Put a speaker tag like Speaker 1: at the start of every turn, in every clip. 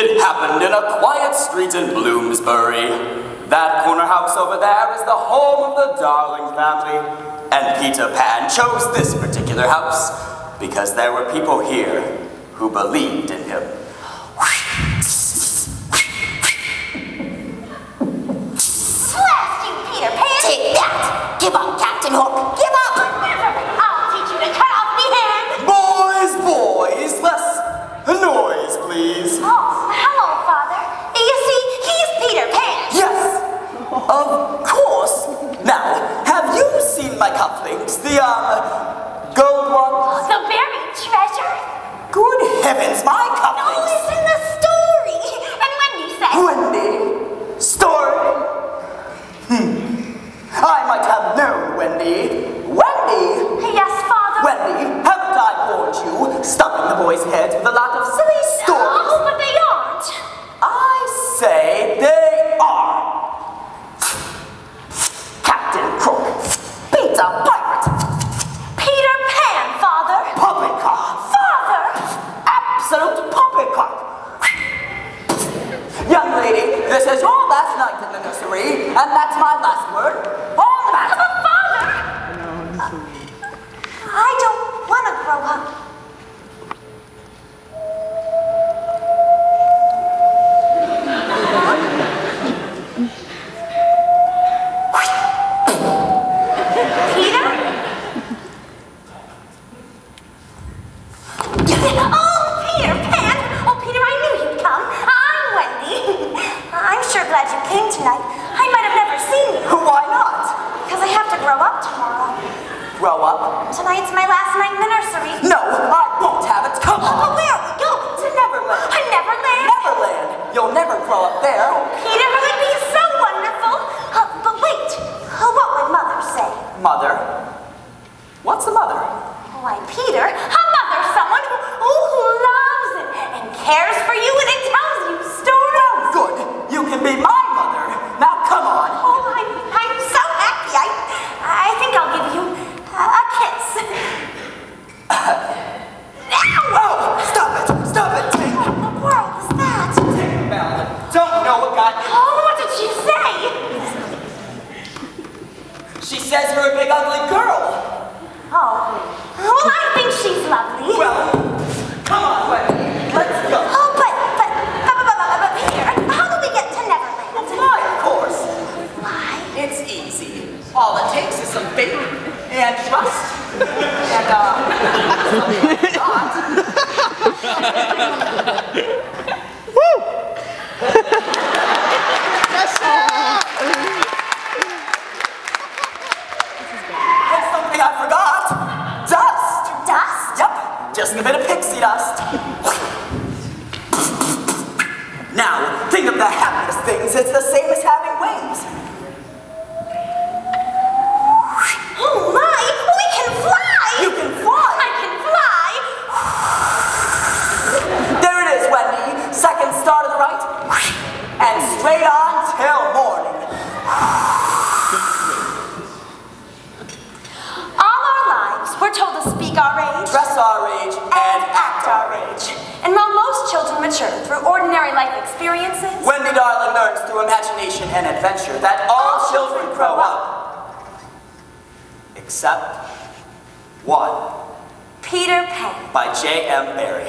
Speaker 1: It happened in a quiet street in Bloomsbury. That corner house over there is the home of the Darling family. And Peter Pan chose this particular house because there were people here who believed in him.
Speaker 2: Blast you, Peter Pan! Take that! Give up, Captain Hook! Give up! Never! I'll teach you to cut off me hand!
Speaker 1: Boys, less noise, please.
Speaker 2: Oh, hello, Father. You see, he's Peter Pan.
Speaker 1: Yes, of course. Now, have you seen my cufflinks? The, gold ones?
Speaker 2: The buried treasure?
Speaker 1: Good heavens, my
Speaker 2: No,
Speaker 1: cufflinks!
Speaker 2: listen the story. And Wendy said...
Speaker 1: Wendy? Story? I might have known Wendy. Wendy?
Speaker 2: Yes, Father?
Speaker 1: Wendy, haven't I warned you? Stuffing the boys' heads with a lot of silly stories.
Speaker 2: Oh, but they aren't.
Speaker 1: I say they are. Captain Crook, pizza pirate,
Speaker 2: Peter Pan, Father.
Speaker 1: poppycock,
Speaker 2: Father!
Speaker 1: absolute poppycock. Young lady, this is your last night in the nursery, and that's my last word. All the matter.
Speaker 2: But Father! I don't want to grow up. Peter? Oh, Peter Pan! Oh, Peter, I knew you'd come. I'm Wendy. I'm sure glad you came tonight. I might have never seen you.
Speaker 1: Why not?
Speaker 2: Because I have to grow up tomorrow.
Speaker 1: Grow up?
Speaker 2: Tonight's my last night in the nursery.
Speaker 1: No, I won't have it. Come on.
Speaker 2: But where are we going?
Speaker 1: To Neverland.
Speaker 2: Neverland?
Speaker 1: Neverland. You'll never grow up there.
Speaker 2: Peter, it would be so wonderful. But wait, what would Mother say?
Speaker 1: Mother? What's a mother?
Speaker 2: Why, Peter, a mother's someone who loves and cares for you and it tells you stories.
Speaker 1: Good. You can be my mother. Now come on.
Speaker 2: Oh, I'm so happy. I think I'll give you a kiss.
Speaker 1: Oh, stop it. Stop it.
Speaker 2: What in the world is that?
Speaker 1: Mel, don't know what got you.
Speaker 2: Oh, what did she say?
Speaker 1: She says you're a big ugly girl.
Speaker 2: Oh, well, I think she's lovely.
Speaker 1: Well, come on, Wendy. Let's go.
Speaker 2: Oh, but Peter, how do we get to Neverland?
Speaker 1: Why, of course.
Speaker 2: Why?
Speaker 1: It's easy. All it takes is some faith and trust. And,
Speaker 3: Woo!
Speaker 1: There's something I forgot. Dust.
Speaker 2: Dust?
Speaker 1: Yep, just a bit of pixie dust. Now, think of the happiest things. It's the same as having wings.
Speaker 2: Oh my, we can fly!
Speaker 1: You can fly.
Speaker 2: I can fly!
Speaker 1: There it is, Wendy. Second star to the right. And straight on till morning.
Speaker 2: All our lives, we're told to speak our age
Speaker 1: Dress our age and act our age.
Speaker 2: and while most children mature through ordinary life experiences,
Speaker 1: Wendy Darling learns through imagination and adventure that all children grow up. Except one.
Speaker 2: Peter Pan.
Speaker 1: By J.M. Barrie.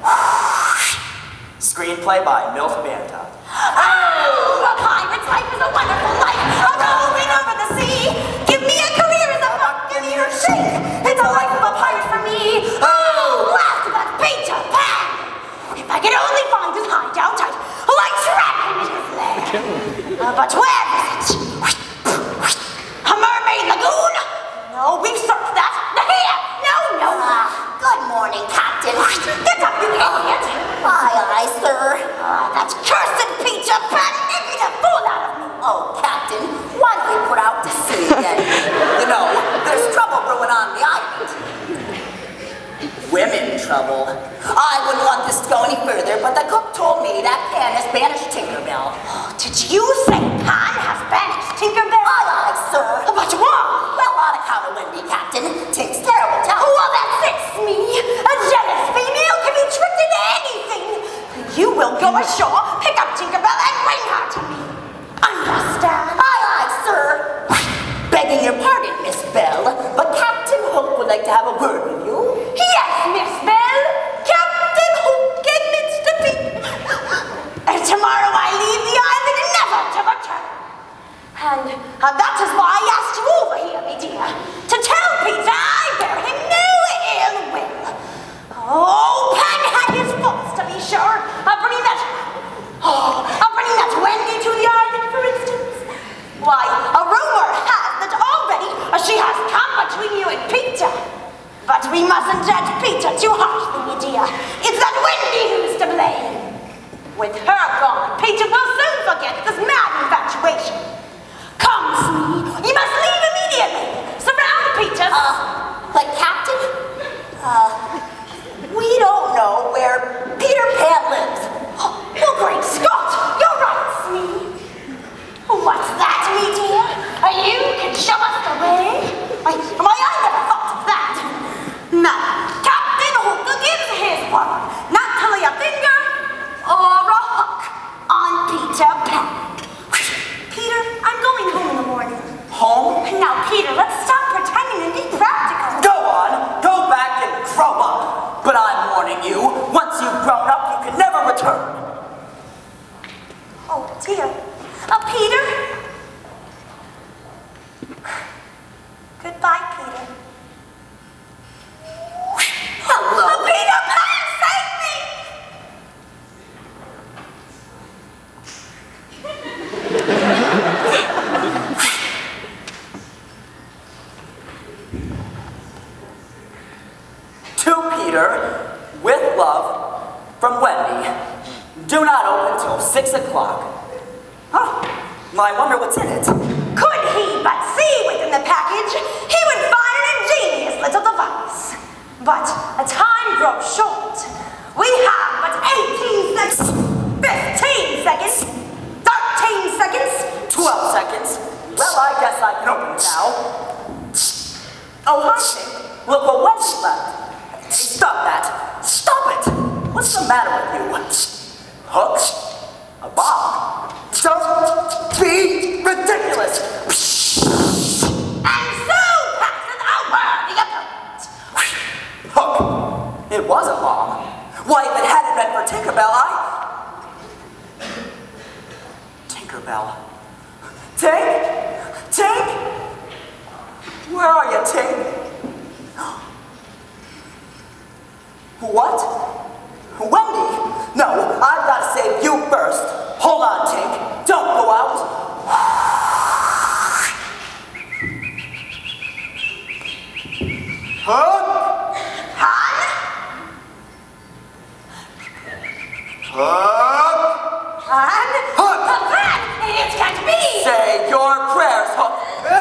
Speaker 1: Screenplay by Milt Banta.
Speaker 2: Oh, a pirate's life is a wonderful life, a rolling over the sea. Give me a career as a buccaneer chic. It's a life of a pirate for me. Oh, last but Peter Pan. If I could only find his hideout, I'd trap him in his lair. But where is it? A mermaid lagoon? No, we've searched that. Here! No. Good morning, Captain. Get up, you idiot. Aye, sir. That cursed Peter Pan making a fool out of me.
Speaker 4: Oh, Captain, why don't we put out to sea again? You know, there's trouble brewing on the island. Women trouble. I wouldn't want this to go any further, but the cook told me that Pan has banished Tinkerbell.
Speaker 2: Oh, did you say Pan has banished Tinkerbell?
Speaker 4: Aye, sir.
Speaker 2: But why?
Speaker 4: Well, on account of Wendy, Captain. Tink's terrible talent.
Speaker 2: Well, that fits me. A jealous female can be tricked into anything. You will go ashore, pick up Tinkerbell and bring her to me. Understand?
Speaker 4: Aye, aye, sir. Begging your pardon, Miss Bell, but Captain Hook would like to have a word with you.
Speaker 2: Yes, Miss Bell. Captain Hook admits defeat. And tomorrow I leave the island never to return. And that is why I asked you over here, me dear, to tell Peter I bear him no ill will. Oh, Pan had his faults, to be sure. I'm bringing that Wendy to the island, for instance. Why, a rumor has that already she has come between you and Peter. But we mustn't judge Peter too harshly, me dear. It's that Wendy who's to blame. With her gone, Peter will soon forget this mad infatuation. Come, Smee, you must leave immediately. Surround Peter.
Speaker 4: But Captain, we don't know where Peter Pan lives.
Speaker 2: Oh, great Scott! You're right, Smee. What's that, me dear? You can show us the way? I never thought of that. Now, Captain Hook gives his word not to lay a finger or a hook on Peter Pan. Peter, I'm going home in the morning.
Speaker 1: Home?
Speaker 2: Now, Peter, let's stop pretending and be practical.
Speaker 1: Go on, go back and grow up. But I'm warning you, once you've grown up, you can never return.
Speaker 2: Oh, dear. Peter? Goodbye, Peter.
Speaker 4: Hello.
Speaker 2: Peter Pan, save me!
Speaker 1: To Peter, with love, from Wendy. Do not open till 6 o'clock. Huh, I wonder what's in it.
Speaker 2: Could he but see within the package, he would find an ingenious little device. But time grows short. We have but 18 seconds, 15 seconds, 13 seconds,
Speaker 1: 12 seconds. Well, I guess I can open it now. Oh, hi, Nick. Look what Wendy left. Hey, stop that. Stop it. What's the matter with you? Hook? A bomb? Don't be ridiculous.
Speaker 2: and so passes our worthy opponent.
Speaker 1: Hook. It was a bomb. Why, if it hadn't been for Tinkerbell, Tinkerbell. Tink? Tink? Where are you, Tink? What? Wendy? No, I've got to save you first. Hold on, Tink. Don't go out. Hook?
Speaker 2: Han?
Speaker 1: Hook?
Speaker 2: Han?
Speaker 1: Hook?
Speaker 2: Pan! It can't be!
Speaker 1: Say your prayers, Hook.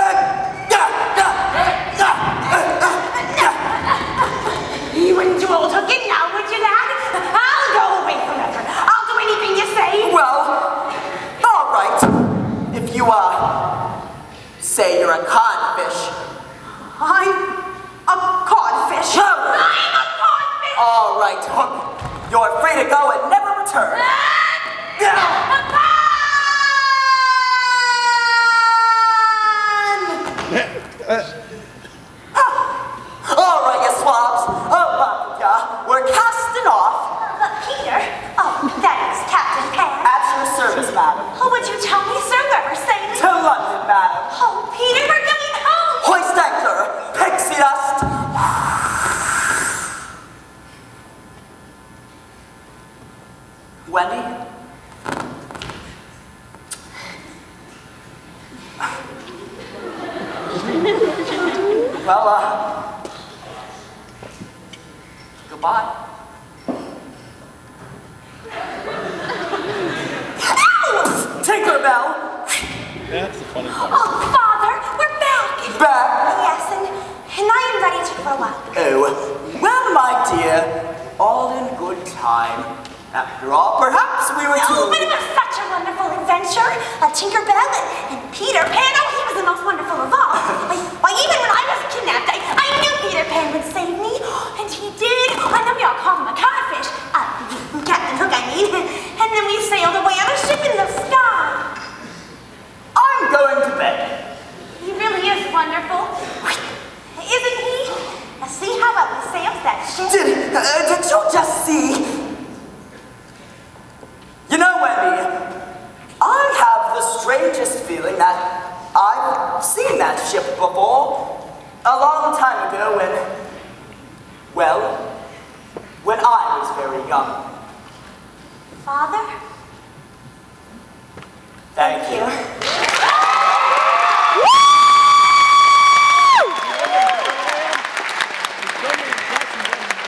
Speaker 2: You wouldn't do old hooking now, would you, lad? I'll go away forever. I'll do anything you say.
Speaker 1: Well, all right. If you, say you're a codfish.
Speaker 2: I'm a codfish.
Speaker 1: No.
Speaker 2: I'm a codfish!
Speaker 1: All right, Hook. You're free to go and never return. All right, you swabs. We're casting off.
Speaker 2: Peter? Oh, that is Captain Pan.
Speaker 1: At your service, madam.
Speaker 2: Oh, would you tell me, sir, where we're sailing?
Speaker 1: To London, madam.
Speaker 2: Oh, Peter, we're going home.
Speaker 1: Hoist anchor. Pixie dust. Wendy? Well, goodbye. Tinkerbell!
Speaker 3: That's the funny part.
Speaker 2: Oh, Father, we're back.
Speaker 1: Back?
Speaker 2: Yes, and I am ready to grow up.
Speaker 1: Oh, well, my dear, all in good time. After all, perhaps we were
Speaker 2: Oh,
Speaker 1: too...
Speaker 2: but it was such a wonderful adventure. Tinkerbell and Peter Pan. Oh, he was the most wonderful of all. Why, even when I was kidnapped, I knew Peter Pan would save me. And he did. And then we all called him a codfish. Captain Hook, I mean. And then we
Speaker 1: that I've seen that ship before. A long time ago when I was very young.
Speaker 2: Father?
Speaker 1: Thank you.